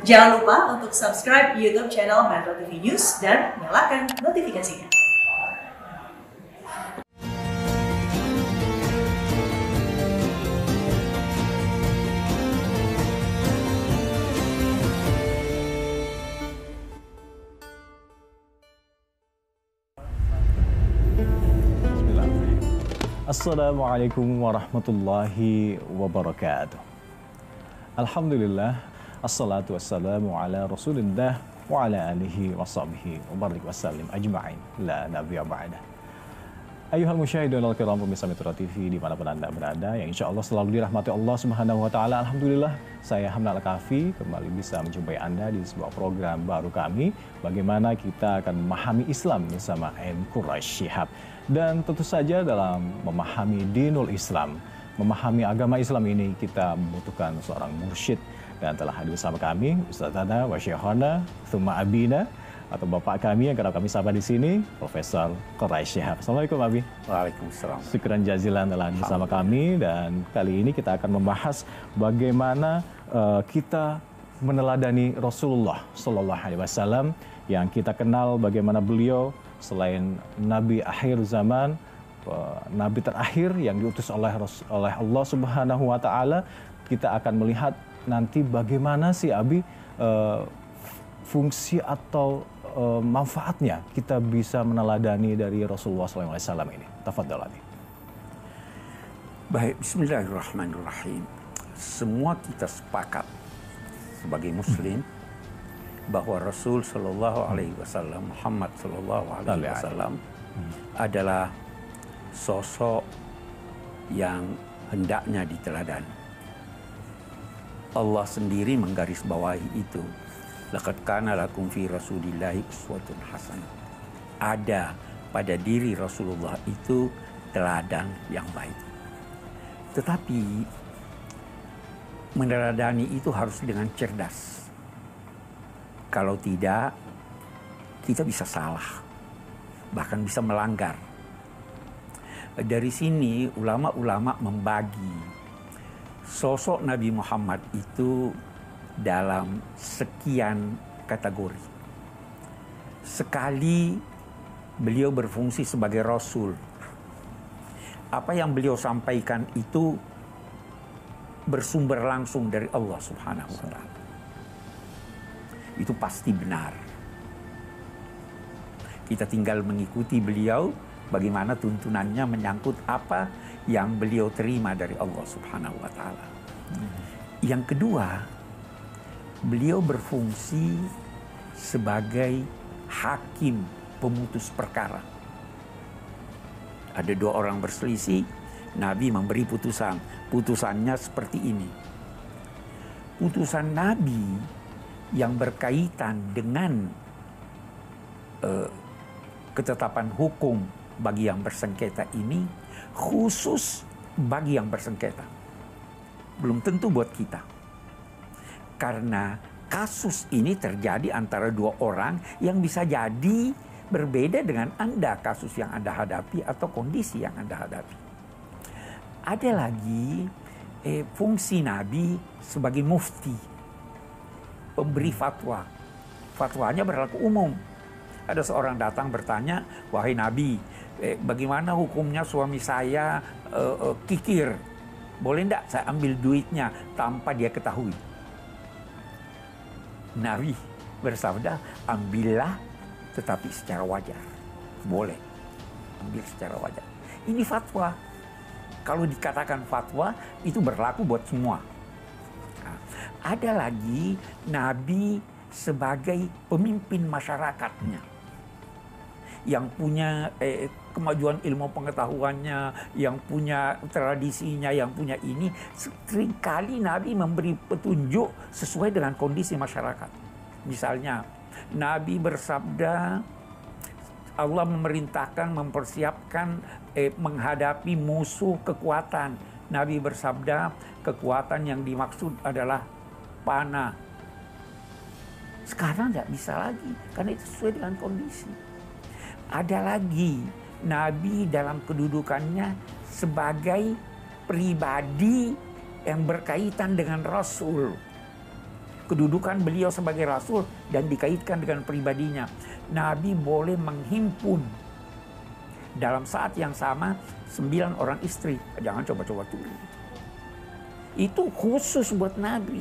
Jangan lupa untuk subscribe YouTube channel Metro TV News dan nyalakan notifikasinya. Assalamualaikum warahmatullahi wabarakatuh. Alhamdulillah, assalatu wassalamu ala rasulillah wa ala alihi wa sahbihi wa barik wasallim ajma'in la nabiyya ba'dah. Ayuhal musyahidun al-kiram pemirsa Metro TV dimanapun Anda berada, yang insya Allah selalu dirahmati Allah Subhanahu wa Ta'ala. Alhamdulillah, saya Hamna Al-Kafi kembali bisa menjumpai Anda di sebuah program baru kami, bagaimana kita akan memahami Islam bersama M. Quraish Shihab. Dan tentu saja dalam memahami dinul Islam, memahami agama Islam ini, kita membutuhkan seorang mursyid. Dan telah hadir bersama kami Ustazana wa Syekhana Thumma Abina, atau Bapak kami yang kerap kami sapa di sini, Profesor Quraish Shihab. Assalamualaikum Abi. Waalaikumsalam. Syukran jazilan telah hadir bersama kami, dan kali ini kita akan membahas bagaimana kita meneladani Rasulullah Sallallahu Alaihi Wasallam, yang kita kenal bagaimana beliau selain Nabi akhir zaman, Nabi terakhir yang diutus oleh Allah Subhanahu Wa Taala. Kita akan melihat nanti bagaimana sih Abi fungsi atau manfaatnya kita bisa meneladani dari Rasulullah SAW ini. Tafadhal Abi. Baik, bismillahirrahmanirrahim. Semua kita sepakat sebagai muslim bahwa Rasul Shallallahu Alaihi Wasallam, Muhammad Shallallahu Alaihi Wasallam adalah sosok yang hendaknya diteladani. Allah sendiri menggarisbawahi itu. Laqad kana lakum fi Rasulillahi uswatun hasanah. Ada pada diri Rasulullah itu teladan yang baik. Tetapi meneladani itu harus dengan cerdas. Kalau tidak, kita bisa salah, bahkan bisa melanggar. Dari sini ulama-ulama membagi sosok Nabi Muhammad itu dalam sekian kategori. Sekali beliau berfungsi sebagai Rasul, apa yang beliau sampaikan itu bersumber langsung dari Allah Subhanahu wa Ta'ala. Itu pasti benar. Kita tinggal mengikuti beliau, bagaimana tuntunannya menyangkut apa yang beliau terima dari Allah Subhanahu wa Ta'ala. Yang kedua, beliau berfungsi sebagai hakim pemutus perkara. Ada dua orang berselisih, Nabi memberi putusan. Putusannya seperti ini. Putusan Nabi yang berkaitan dengan ketetapan hukum bagi yang bersengketa ini khusus bagi yang bersengketa. Belum tentu buat kita. Karena kasus ini terjadi antara dua orang yang bisa jadi berbeda dengan Anda, kasus yang Anda hadapi atau kondisi yang Anda hadapi. Ada lagi fungsi Nabi sebagai mufti, pemberi fatwa. Fatwanya berlaku umum. Ada seorang datang bertanya, wahai Nabi, bagaimana hukumnya suami saya kikir? Boleh enggak saya ambil duitnya tanpa dia ketahui? Nabi bersabda, ambillah tetapi secara wajar. Boleh, ambil secara wajar. Ini fatwa. Kalau dikatakan fatwa, itu berlaku buat semua. Nah, ada lagi Nabi sebagai pemimpin masyarakatnya, yang punya kemajuan ilmu pengetahuannya, yang punya tradisinya, yang punya ini. Seringkali Nabi memberi petunjuk sesuai dengan kondisi masyarakat. Misalnya, Nabi bersabda, Allah memerintahkan mempersiapkan menghadapi musuh kekuatan. Nabi bersabda, kekuatan yang dimaksud adalah panah. Sekarang nggak bisa lagi, karena itu sesuai dengan kondisi. Ada lagi, Nabi dalam kedudukannya sebagai pribadi yang berkaitan dengan Rasul. kedudukan beliau sebagai rasul dan dikaitkan dengan pribadinya. Nabi boleh menghimpun dalam saat yang sama 9 orang istri. Jangan coba-coba tuh. Itu khusus buat Nabi.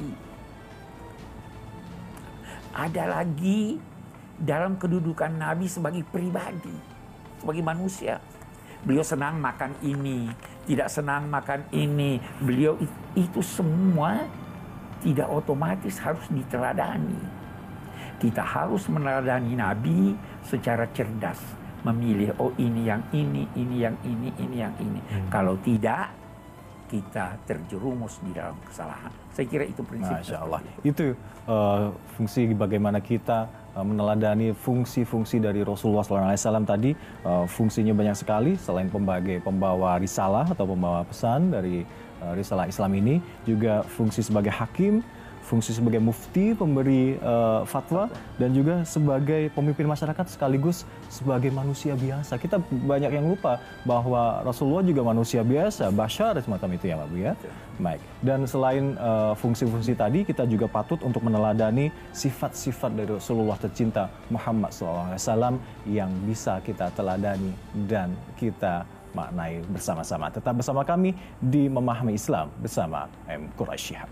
Ada lagi dalam kedudukan Nabi sebagai pribadi, sebagai manusia. Beliau senang makan ini, tidak senang makan ini. Beliau itu semua tidak otomatis harus diteladani. Kita harus meneladani Nabi secara cerdas. Memilih, oh ini yang ini yang ini yang ini. Kalau tidak, kita terjerumus di dalam kesalahan. Saya kira itu prinsip. Masya Allah. Itu fungsi bagaimana kita meneladani fungsi-fungsi dari Rasulullah SAW tadi. Fungsinya banyak sekali, selain pembawa risalah atau pembawa pesan dari risalah Islam ini, juga fungsi sebagai hakim, fungsi sebagai mufti, pemberi fatwa, dan juga sebagai pemimpin masyarakat sekaligus sebagai manusia biasa. Kita banyak yang lupa bahwa Rasulullah juga manusia biasa, bashar semacam itu ya Pak Bu ya. Baik. Dan selain fungsi-fungsi tadi, kita juga patut untuk meneladani sifat-sifat dari Rasulullah tercinta Muhammad SAW yang bisa kita teladani dan kita maknai bersama-sama. Tetap bersama kami di Memahami Islam bersama M. Quraish Shihab.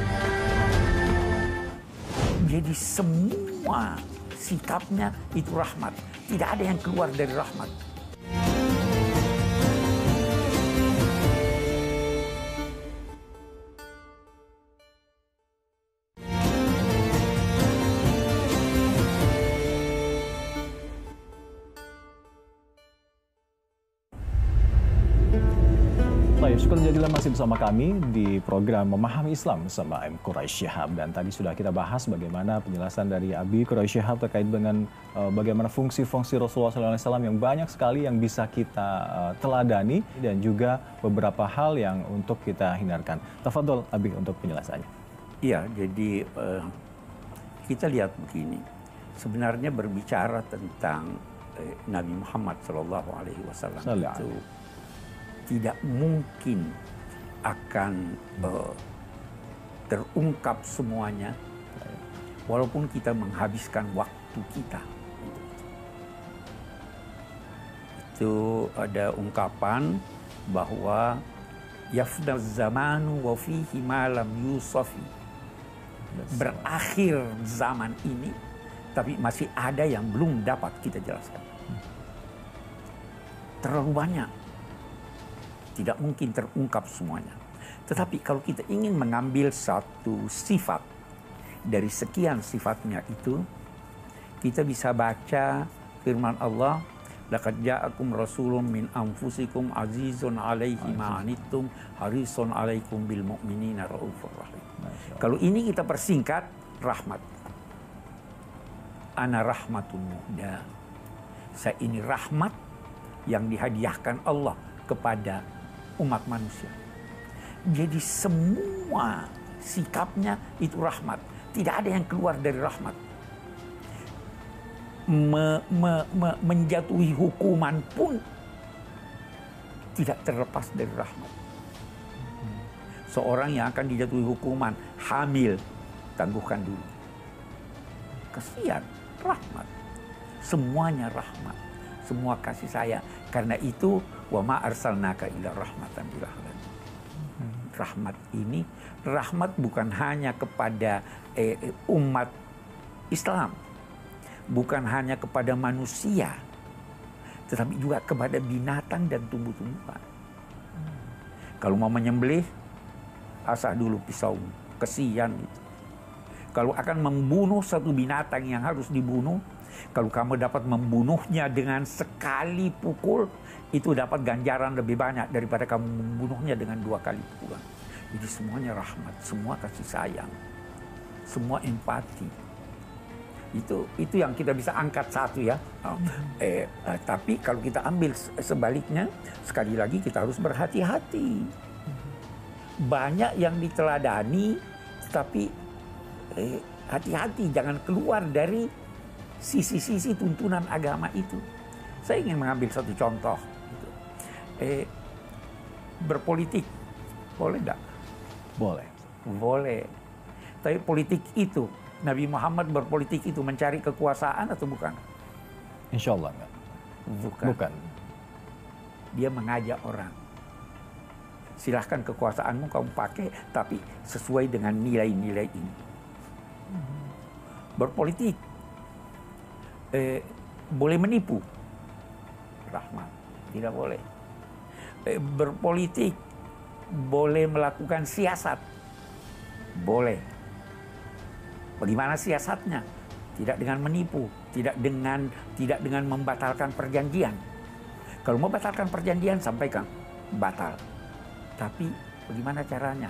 Jadi semua sikapnya itu rahmat. Tidak ada yang keluar dari rahmat. Syukur jadilah masih bersama kami di program Memahami Islam bersama M. Quraish Shihab. Dan tadi sudah kita bahas bagaimana penjelasan dari Abi Quraish Shihab terkait dengan bagaimana fungsi-fungsi Rasulullah SAW yang banyak sekali yang bisa kita teladani dan juga beberapa hal yang untuk kita hindarkan. Tafadhol Abi untuk penjelasannya. Iya, jadi kita lihat begini. Sebenarnya berbicara tentang Nabi Muhammad SAW itu tidak mungkin akan terungkap semuanya walaupun kita menghabiskan waktu kita. Itu ada ungkapan bahwa yafdaz zamanu wa fihi ma lam yusafi. Berakhir zaman ini tapi masih ada yang belum dapat kita jelaskan. Terlalu banyak. Tidak mungkin terungkap semuanya. Tetapi kalau kita ingin mengambil satu sifat dari sekian sifatnya itu, kita bisa baca firman Allah, laqad ja'akum rasulun min anfusikum azizun 'alaihi ma 'anittum harisun 'alaikum bil mu'minina raufur rahim. Kalau ini kita persingkat, rahmat. Ana rahmatun muhda. Saya ini rahmat yang dihadiahkan Allah kepada umat manusia. Jadi semua sikapnya itu rahmat. Tidak ada yang keluar dari rahmat. Menjatuhi hukuman pun tidak terlepas dari rahmat. Seorang yang akan dijatuhi hukuman hamil, tangguhkan dulu. Kasihan, rahmat. Semuanya rahmat. Semua kasih sayang. Karena itu wa ma arsalnaka illa rahmatan lil alamin. Rahmat ini, rahmat bukan hanya kepada umat Islam, bukan hanya kepada manusia, tetapi juga kepada binatang dan tumbuh-tumbuhan. Kalau mau menyembelih, asah dulu pisau, kesian gitu. Kalau akan membunuh satu binatang yang harus dibunuh, kalau kamu dapat membunuhnya dengan sekali pukul, itu dapat ganjaran lebih banyak daripada kamu membunuhnya dengan 2 kali pukulan. Jadi semuanya rahmat, semua kasih sayang, semua empati. Itu yang kita bisa angkat satu ya. Tapi kalau kita ambil sebaliknya, sekali lagi kita harus berhati-hati. Banyak yang diteladani, tapi hati-hati jangan keluar dari sisi-sisi tuntunan agama itu. Saya ingin mengambil satu contoh. Berpolitik, boleh nggak? Boleh. Boleh. Tapi politik itu, Nabi Muhammad berpolitik itu mencari kekuasaan atau bukan? Insya Allah enggak. Bukan. Dia mengajak orang. Silahkan kekuasaanmu kamu pakai, tapi sesuai dengan nilai-nilai ini. Berpolitik boleh menipu, Rahmat, tidak boleh. Berpolitik boleh melakukan siasat, boleh. Bagaimana siasatnya? Tidak dengan menipu, tidak dengan membatalkan perjanjian. Kalau membatalkan perjanjian, sampaikan batal. Tapi bagaimana caranya?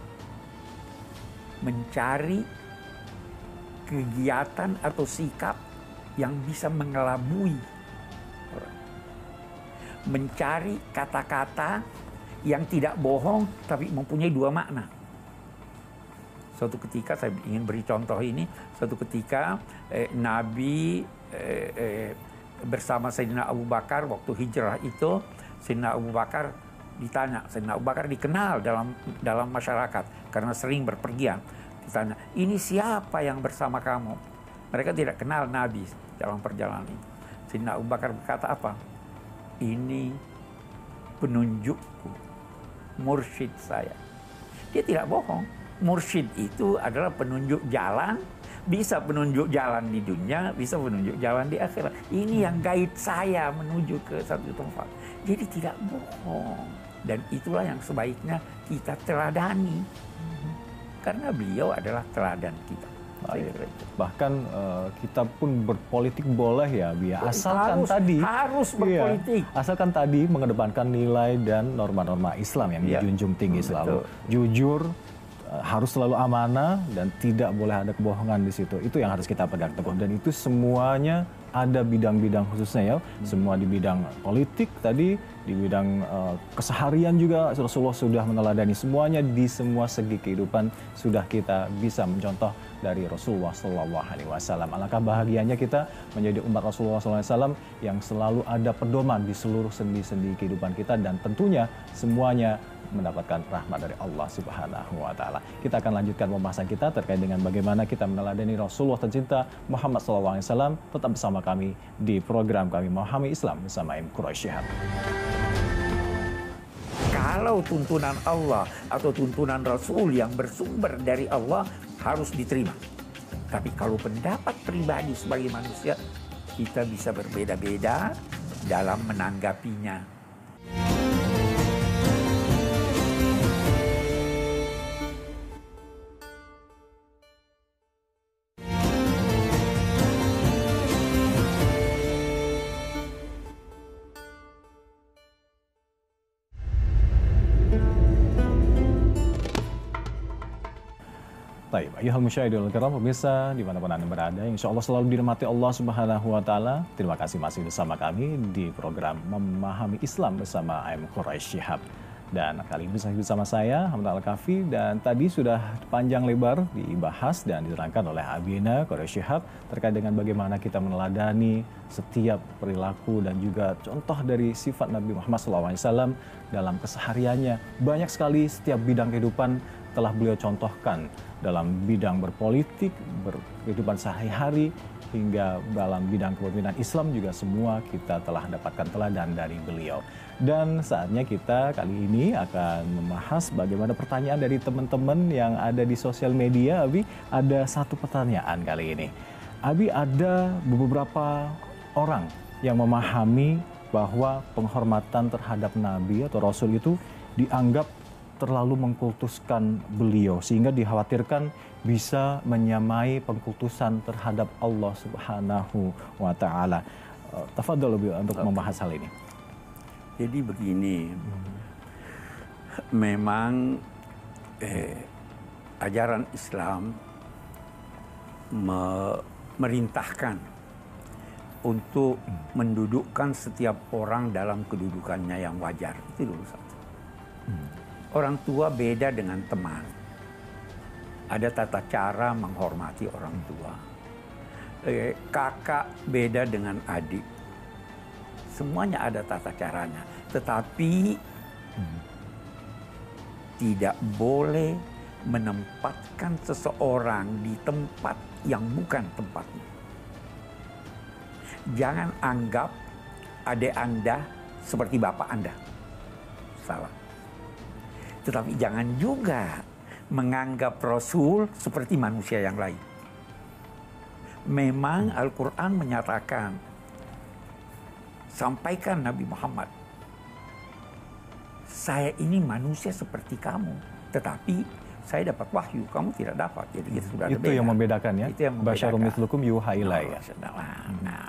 Mencari kegiatan atau sikap yang bisa mengelabui orang. Mencari kata-kata yang tidak bohong tapi mempunyai dua makna. Suatu ketika, saya ingin beri contoh ini, suatu ketika Nabi bersama Sayyidina Abu Bakar waktu hijrah itu, Sayyidina Abu Bakar ditanya, Sayyidina Abu Bakar dikenal dalam masyarakat karena sering berpergian. Ditanya, ini siapa yang bersama kamu? Mereka tidak kenal Nabi dalam perjalanan itu. Sayyidina Abu Bakar berkata apa? Ini penunjukku, mursyid saya. Dia tidak bohong. Mursyid itu adalah penunjuk jalan, bisa penunjuk jalan di dunia, bisa penunjuk jalan di akhirat. Ini yang guide saya menuju ke satu tempat. Jadi tidak bohong. Dan itulah yang sebaiknya kita teladani. Karena beliau adalah teladan kita. Bahkan kita pun berpolitik boleh ya, asalkan harus berpolitik. Asalkan tadi mengedepankan nilai dan norma-norma Islam yang dijunjung tinggi selalu. Jujur, harus selalu amanah, dan tidak boleh ada kebohongan di situ. Itu yang harus kita pegang teguh. Dan itu semuanya ada bidang-bidang khususnya ya. Semua di bidang politik tadi, di bidang keseharian juga Rasulullah sudah meneladani semuanya. Di semua segi kehidupan sudah kita bisa mencontoh dari Rasulullah SAW. Alangkah bahagianya kita menjadi umat Rasulullah SAW yang selalu ada pedoman di seluruh sendi-sendi kehidupan kita, dan tentunya semuanya mendapatkan rahmat dari Allah Subhanahu wa Ta'ala. Kita akan lanjutkan pembahasan kita terkait dengan bagaimana kita meneladani Rasulullah tercinta Muhammad SAW. Tetap bersama kami di program kami Memahami Islam bersama M. Quraish Shihab. Kalau tuntunan Allah atau tuntunan Rasul yang bersumber dari Allah harus diterima. Tapi kalau pendapat pribadi sebagai manusia, kita bisa berbeda-beda dalam menanggapinya. Baik, ayuhal musyahidul kiram, pemirsa dimanapun Anda berada, insya Allah selalu dirahmati Allah Subhanahu wa Ta'ala. Terima kasih masih bersama kami di program Memahami Islam bersama M. Quraish Shihab. Dan kali ini bersama saya Hamdan Al-Kafi, dan tadi sudah panjang lebar dibahas dan diterangkan oleh Abina Quraish Shihab terkait dengan bagaimana kita meneladani setiap perilaku dan juga contoh dari sifat Nabi Muhammad SAW dalam kesehariannya. Banyak sekali setiap bidang kehidupan telah beliau contohkan, dalam bidang berpolitik, berkehidupan sehari-hari, hingga dalam bidang kepemimpinan Islam juga semua kita telah dapatkan teladan dari beliau. Dan saatnya kita kali ini akan membahas bagaimana pertanyaan dari teman-teman yang ada di sosial media. Abi, ada satu pertanyaan kali ini. Abi, ada beberapa orang yang memahami bahwa penghormatan terhadap Nabi atau Rasul itu dianggap terlalu mengkultuskan beliau, sehingga dikhawatirkan bisa menyamai pengkultusan terhadap Allah Subhanahu wa Ta'ala. Tafadhol beliau untuk membahas hal ini. Jadi begini, memang ajaran Islam merintahkan untuk mendudukkan setiap orang dalam kedudukannya yang wajar. Itu dulu satu. Orang tua beda dengan teman. Ada tata cara menghormati orang tua. Kakak beda dengan adik. Semuanya ada tata caranya. Tetapi tidak boleh menempatkan seseorang di tempat yang bukan tempatnya. Jangan anggap adik Anda seperti bapak Anda. Salah. Tetapi jangan juga menganggap Rasul seperti manusia yang lain. Memang Al-Quran menyatakan, sampaikan Nabi Muhammad, saya ini manusia seperti kamu, tetapi saya dapat wahyu, kamu tidak dapat. Jadi itu sudah ada Itu yang membedakan ya. Itu yang membedakan. Basyarun mithlukum yuha ilayya. Nah.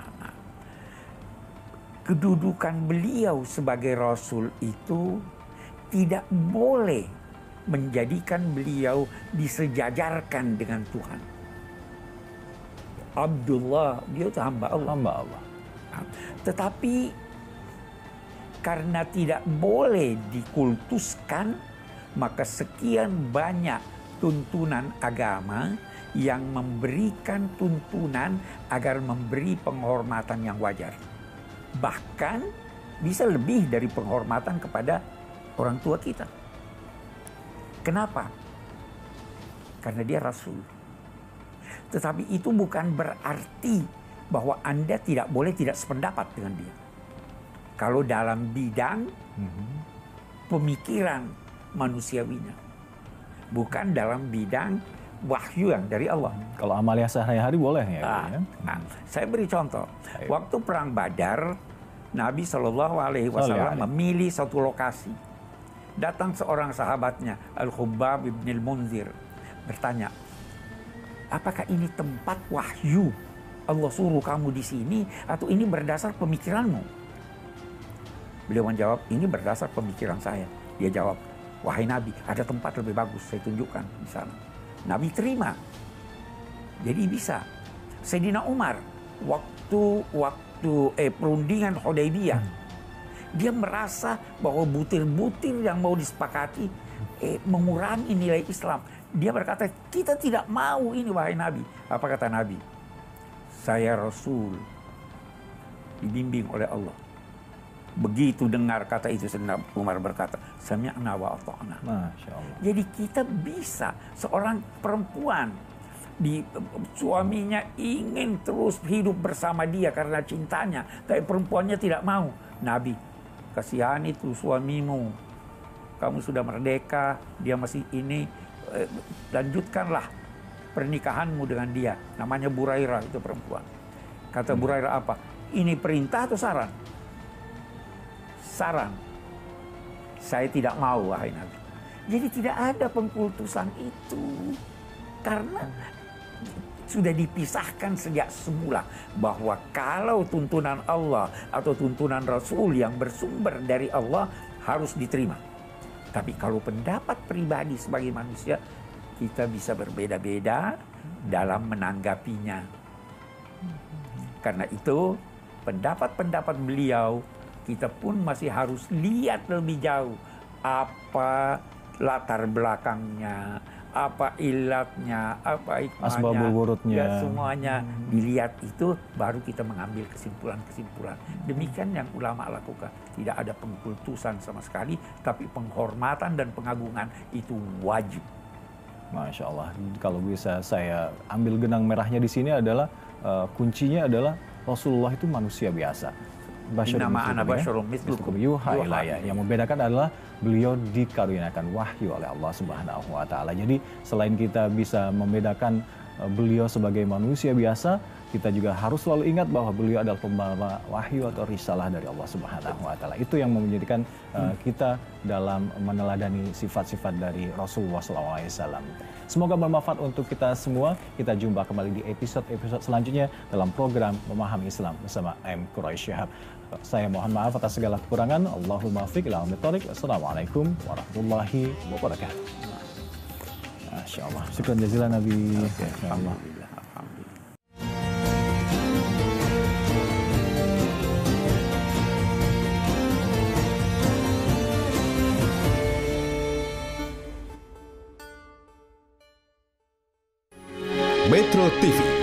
Kedudukan beliau sebagai Rasul itu tidak boleh menjadikan beliau disejajarkan dengan Tuhan. Abdullah, dia itu hamba Allah. Hamba Allah. Tetapi karena tidak boleh dikultuskan, maka sekian banyak tuntunan agama yang memberikan tuntunan agar memberi penghormatan yang wajar. Bahkan bisa lebih dari penghormatan kepada orang tua kita. Kenapa? Karena dia Rasul. Tetapi itu bukan berarti bahwa Anda tidak boleh tidak sependapat dengan dia. Kalau dalam bidang pemikiran manusiawinya, bukan dalam bidang wahyu yang dari Allah. Kalau amalia sehari-hari boleh ya? Saya beri contoh. Waktu perang Badar, Nabi SAW memilih satu lokasi. Datang seorang sahabatnya, Al-Khubbab ibn al-Munzir, bertanya, apakah ini tempat wahyu? Allah suruh kamu di sini atau ini berdasar pemikiranmu? Beliau menjawab, ini berdasar pemikiran saya. Dia jawab, wahai Nabi, ada tempat lebih bagus, saya tunjukkan di sana. Nabi terima. Jadi bisa. Sayyidina Umar, waktu perundingan Hudaybiyah, dia merasa bahwa butir-butir yang mau disepakati mengurangi nilai Islam. Dia berkata, kita tidak mau ini wahai Nabi. Apa kata Nabi? Saya Rasul, dibimbing oleh Allah. Begitu dengar kata itu, Sayyidina Umar berkata, sami'na wa ata'na. Masya Allah. Jadi kita bisa, seorang perempuan, suaminya ingin terus hidup bersama dia karena cintanya, tapi perempuannya tidak mau. Nabi, kasihan itu suamimu, kamu sudah merdeka, dia masih ini, lanjutkanlah pernikahanmu dengan dia. Namanya Burairah, itu perempuan. Kata Burairah apa? Ini perintah atau saran? Saran. Saya tidak mau, wahai Nabi. Jadi tidak ada pengkultusan itu. Karena sudah dipisahkan sejak semula bahwa kalau tuntunan Allah atau tuntunan Rasul yang bersumber dari Allah harus diterima. Tapi kalau pendapat pribadi sebagai manusia, kita bisa berbeda-beda dalam menanggapinya. Karena itu, pendapat-pendapat beliau, kita pun masih harus lihat lebih jauh. Apa latar belakangnya, apa ilatnya, apa hikmahnya, asbabul wurudnya, ya, semuanya dilihat itu, baru kita mengambil kesimpulan-kesimpulan. Demikian yang ulama lakukan. Tidak ada pengkultusan sama sekali, tapi penghormatan dan pengagungan itu wajib. Masya Allah. Kalau bisa saya ambil benang merahnya di sini adalah kuncinya adalah Rasulullah itu manusia biasa. Nama anak Basyarun mithlukum yuha ilayya. Yang membedakan adalah beliau dikaruniakan wahyu oleh Allah Subhanahu wa taala. Jadi selain kita bisa membedakan beliau sebagai manusia biasa, kita juga harus selalu ingat bahwa beliau adalah pembawa wahyu atau risalah dari Allah Subhanahu wa taala. Itu yang menjadikan kita dalam meneladani sifat-sifat dari Rasulullah SAW. Semoga bermanfaat untuk kita semua. Kita jumpa kembali di episode-episode selanjutnya dalam program Memahami Islam bersama M. Quraish Shihab. Saya mohon maaf atas segala kekurangan. Allahumma fiq ila amirik. Assalamualaikum warahmatullahi wabarakatuh. Masya Allah. Syukran jazilan Nabi. Alhamdulillah. Metro TV